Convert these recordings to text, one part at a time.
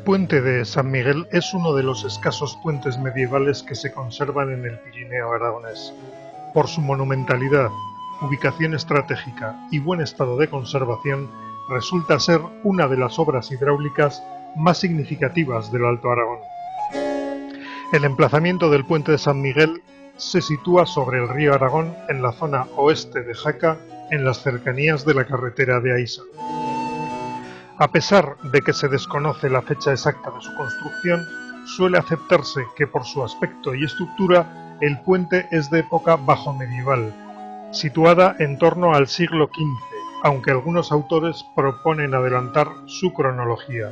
puente de San Miguel es uno de los escasos puentes medievales que se conservan en el Pirineo aragonés. Por su monumentalidad, ubicación estratégica y buen estado de conservación, resulta ser una de las obras hidráulicas más significativas del Alto Aragón. El emplazamiento del puente de San Miguel se sitúa sobre el río Aragón en la zona oeste de Jaca, en las cercanías de la carretera de Aísa. A pesar de que se desconoce la fecha exacta de su construcción, suele aceptarse que por su aspecto y estructura el puente es de época bajomedieval, situada en torno al siglo XV, aunque algunos autores proponen adelantar su cronología.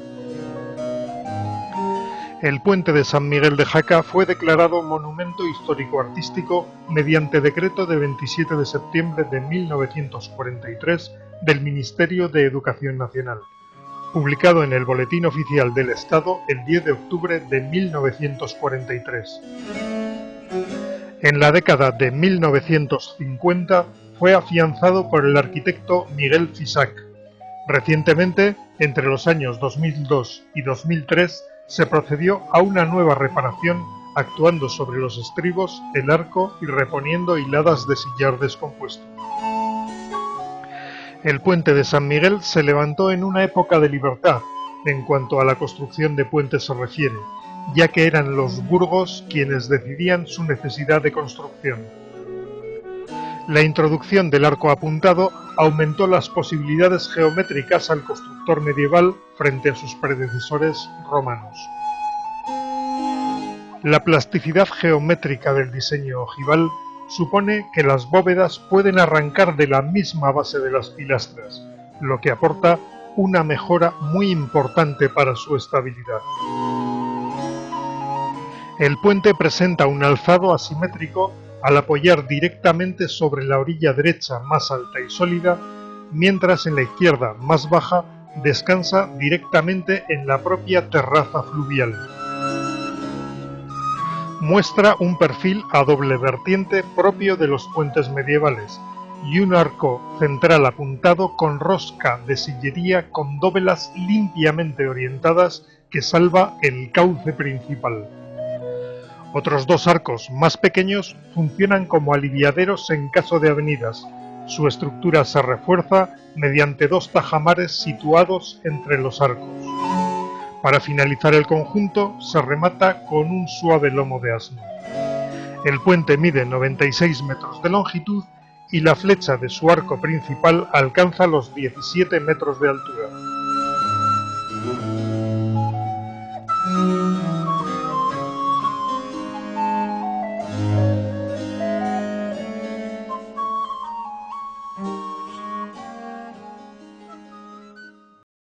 El puente de San Miguel de Jaca fue declarado Monumento Histórico-Artístico mediante decreto de 27 de septiembre de 1943 del Ministerio de Educación Nacional, publicado en el Boletín Oficial del Estado el 10 de octubre de 1943. En la década de 1950 fue afianzado por el arquitecto Miguel Fisac. Recientemente, entre los años 2002 y 2003, se procedió a una nueva reparación, actuando sobre los estribos, el arco y reponiendo hiladas de sillar descompuesto. El puente de San Miguel se levantó en una época de libertad, en cuanto a la construcción de puentes se refiere, ya que eran los burgos quienes decidían su necesidad de construcción. La introducción del arco apuntado aumentó las posibilidades geométricas al constructor medieval frente a sus predecesores romanos. La plasticidad geométrica del diseño ojival supone que las bóvedas pueden arrancar de la misma base de las pilastras, lo que aporta una mejora muy importante para su estabilidad. El puente presenta un alzado asimétrico al apoyar directamente sobre la orilla derecha más alta y sólida, mientras en la izquierda más baja descansa directamente en la propia terraza fluvial. Muestra un perfil a doble vertiente propio de los puentes medievales y un arco central apuntado con rosca de sillería con dóvelas limpiamente orientadas que salva el cauce principal. Otros dos arcos más pequeños funcionan como aliviaderos en caso de avenidas. Su estructura se refuerza mediante dos tajamares situados entre los arcos. Para finalizar el conjunto se remata con un suave lomo de asno. El puente mide 96 metros de longitud y la flecha de su arco principal alcanza los 17 metros de altura.